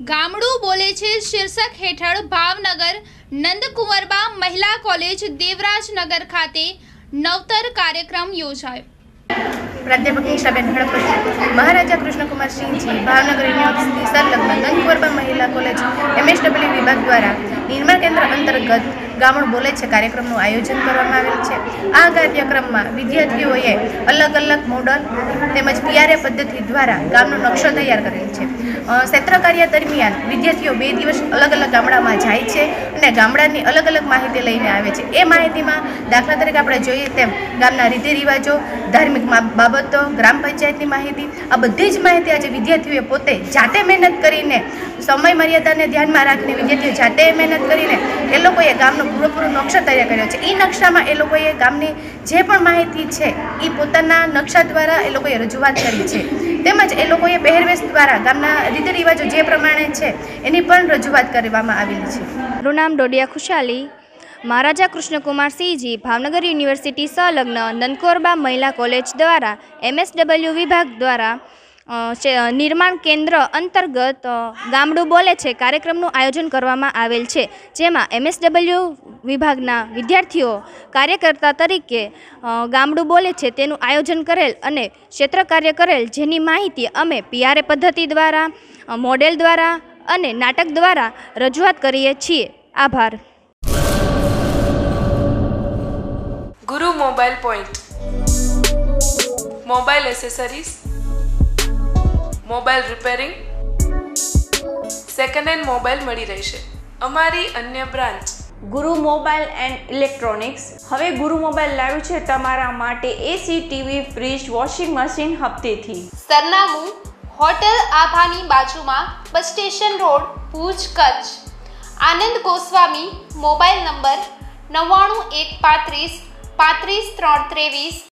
ગામડું બોલે છે શીર્ષક હેઠળ ભાવનગર નંદકુંવરબા મહિલા કોલેજ દેવરાજનગર ખાતે નવતર કાર્યક્રમ યોજાયો। प्राध्यापक निशाबेन हड़पति महाराजा कृष्णकुमार सिंहजी भावनगर यूनिवर्सिटी संलग्न नंदकुंवरबा महिला कॉलेज MSW विभाग द्वारा निर्माण केन्द्र अंतर्गत गामडું बोले છે કાર્યક્રમનું આયોજન કરવામાં આવેલ છે। આ કાર્યક્રમમાં વિદ્યાર્થીઓએ અલગ અલગ મોડલ તેમજ PRA પદ્ધતિ દ્વારા ગામનો નકશો તૈયાર કરેલ છે। ક્ષેત્ર કાર્ય દરમિયાન વિદ્યાર્થીઓ 2 દિવસ અલગ અલગ ગામડામાં જાય છે અને ગામડાની અલગ અલગ માહિતી લઈને આવે છે। એ માહિતીમાં દાખલા તરીકે આપણે જોઈએ તેમ ગામના રીતિ રિવાજો, ધાર્મિક બાબતો, ગ્રામ પંચાયતની માહિતી, આ બધી જ માહિતી આજે વિદ્યાર્થીઓએ પોતે જાતે મહેનત કરીને સમય મર્યાદાને ધ્યાનમાં રાખીને વિદ્યાર્થીઓ જાતે મહેનત કરીને એ લોકોએ ગામનો પૂરો નકશો તૈયાર કર્યો છે। એ નકશામાં એ લોકોએ ગામની જે પણ માહિતી છે એ પોતાના નકશા દ્વારા એ લોકોએ રજૂઆત કરી છે। તેમજ એ લોકોએ પહેરવેશ દ્વારા ગામના રીતિ રિવાજો જે પ્રમાણે છે એની પણ રજૂઆત કરવામાં આવેલી છે। મારું નામ ડોડિયા ખુશાલી, महाराजा कृष्णकुमार सिंहजी भावनगर यूनिवर्सिटी संलग्न नंदकुंवरबा महिला कॉलेज द्वारा MSW विभाग द्वारा निर्माण केन्द्र अंतर्गत गामडું बोले છે कार्यक्रमનું आयोजन કરવામાં आवेल છે। જેમાં MSW विभागना विद्यार्थीओ कार्यकर्ता तरीके गामडું बोले છે તેનું आयोजन करेल અને ક્ષેત્ર કાર્ય કરેલ, જેની માહિતી અમે PRA પદ્ધતિ દ્વારા, મોડેલ દ્વારા અને નાટક દ્વારા રજૂઆત કરીએ છીએ। આભાર। Guru mobile point mobile accessories, mobile repairing, second hand mobile मળી રહેશે। અમારી અન્ય બ્રાન્ચ ગુરુ મોબાઈલ એન્ડ ઇલેક્ટ્રોનિક્સ હવે ગુરુ મોબાઈલ લાવ્યું છે તમારા માટે AC, TV, fridge, washing machine હપ્તેથી। સરનામું હોટલ આભાની બાજુમાં, bus station road, Bhuj, Kutch. Anand Goswami, mobile number 99135 35323।